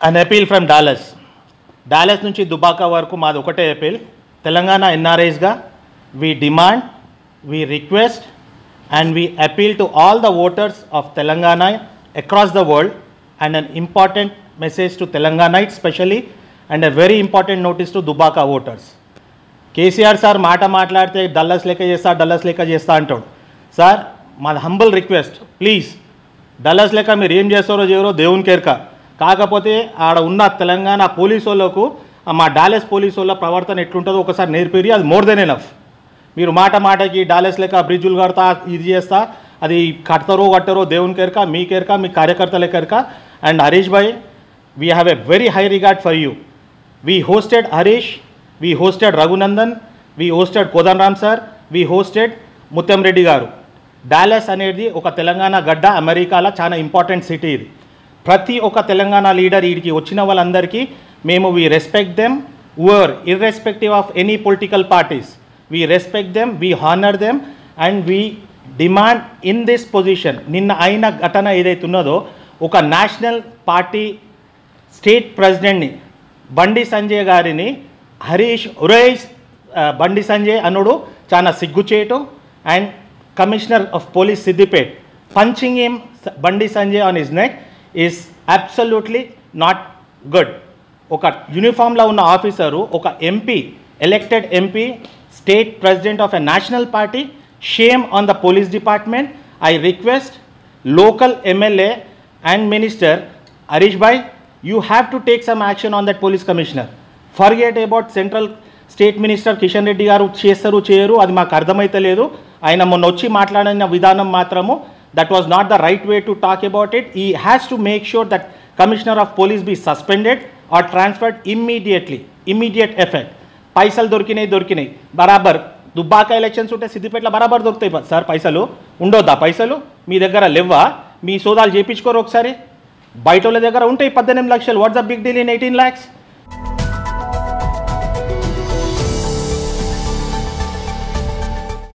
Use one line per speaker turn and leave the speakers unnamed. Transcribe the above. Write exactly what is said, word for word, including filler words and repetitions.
An appeal from Dallas. Dallas నుంచి దుబాకా వరకు మాది ఒకటే appeal. Telangana N R Is గా we demand, we request and we appeal to all the voters of Telangana across the world, and an important message to Telanganites especially, and a very important notice to Dubbaka voters. KCR sir మాట మాట్లాడితే Dallas లెక్క చేస్తా Dallas లెక్క చేస్తా అంటాడు. Sir మాది humble request, please Dallas లెక్క మీరు ఏం చేస్తారో చేయరో దేవుని కేర్క. కాకపోతే ఆడ ఉన్న తెలంగాణ పోలీసు వాళ్ళకు మా డాలస్ పోలీసు వాళ్ళ ప్రవర్తన ఎట్లుంటుందో ఒకసారి నేర్పిరి, అది మోర్ దెన్ ఎనఫ్. మీరు మాట మాటకి డాలస్ లెక్క బ్రిడ్జులు కడతా ఇది చేస్తా, అది కడతారో కట్టరో దేవుని కేర్క, మీ కేర్క, మీ కార్యకర్తల కేర్క. And Harish bhai, we have a very high regard for you. We hosted Harish, we hosted Raghunandan, we hosted Kodandaram sir, we hosted Muthyam Reddy గారు. డాలస్ అనేది ఒక తెలంగాణ గడ్డ, అమెరికాలో చాలా ఇంపార్టెంట్ సిటీ ఇది. ప్రతి ఒక్క తెలంగాణ లీడర్ వీడికి వచ్చిన వాళ్ళందరికీ మేము we respect them, were irrespective of any political parties. We respect them, we honour them and we demand in this position. నిన్న అయిన ఘటన ఏదైతే ఉన్నదో, ఒక national party state ప్రెసిడెంట్ని Bandi Sanjay గారిని హరీష్ ఉరేష్ బండి సంజయ్ అనుడు చాలా సిగ్గుచేటు. And commissioner of police Siddipet punching him Bandi Sanjay on his neck is absolutely not good. ఒక యూనిఫామ్లో ఉన్న ఆఫీసరు, ఒక MP, elected MP, state president of a national party, shame on the police department. I request local MLA and minister Harish bhai, you have to take some action on that police commissioner. Forget about central state minister Kishan Reddy garu చేస్తారు చేయరు అది మాకు అర్థమైతే లేదు. ఆయన మొన్న వచ్చి మాట్లాడిన విధానం మాత్రము that was not the right way to talk about it. He has to make sure that commissioner of police be suspended or transferred immediately, immediate effect. పైసలు దొరికినాయి దొరికినాయి బరాబర్. దుబ్బాక ఎలక్షన్స్ ఉంటే సిద్దిపేటలో బరాబర్ దొరుకుతాయి సార్ పైసలు. ఉండొద్దా పైసలు మీ దగ్గర లేవా? మీ సోదాలు చేయించుకోరు ఒకసారి. బయట వాళ్ళ దగ్గర ఉంటాయి పద్దెనిమిది లక్షలు. What's the big deal in eighteen lakhs?